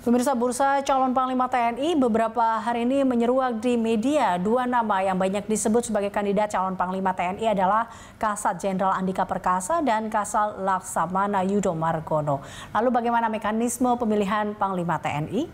Pemirsa, bursa calon Panglima TNI beberapa hari ini menyeruak di media. Dua nama yang banyak disebut sebagai kandidat calon Panglima TNI adalah Kasat Jenderal Andika Perkasa dan Kasal Laksamana Yudo Margono. Lalu bagaimana mekanisme pemilihan Panglima TNI?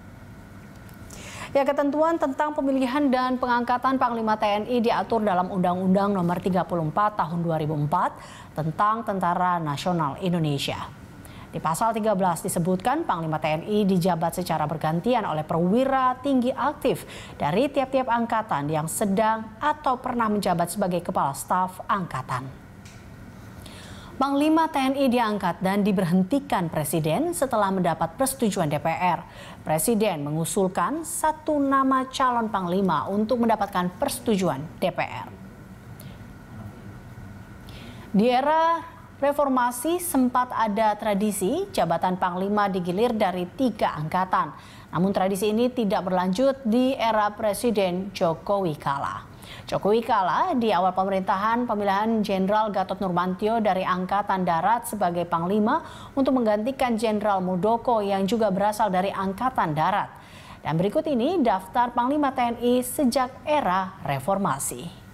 Ya, ketentuan tentang pemilihan dan pengangkatan Panglima TNI diatur dalam Undang-Undang Nomor 34 Tahun 2004 tentang Tentara Nasional Indonesia. Di pasal 13 disebutkan Panglima TNI dijabat secara bergantian oleh perwira tinggi aktif dari tiap-tiap angkatan yang sedang atau pernah menjabat sebagai kepala staf angkatan. Panglima TNI diangkat dan diberhentikan Presiden setelah mendapat persetujuan DPR. Presiden mengusulkan satu nama calon Panglima untuk mendapatkan persetujuan DPR. Di era reformasi sempat ada tradisi jabatan Panglima digilir dari 3 angkatan. Namun tradisi ini tidak berlanjut di era Presiden Jokowi kala. Jokowi kala di awal pemerintahan pemilihan Jenderal Gatot Nurmantio dari Angkatan Darat sebagai Panglima untuk menggantikan Jenderal Muldoko yang juga berasal dari Angkatan Darat. Dan berikut ini daftar Panglima TNI sejak era reformasi.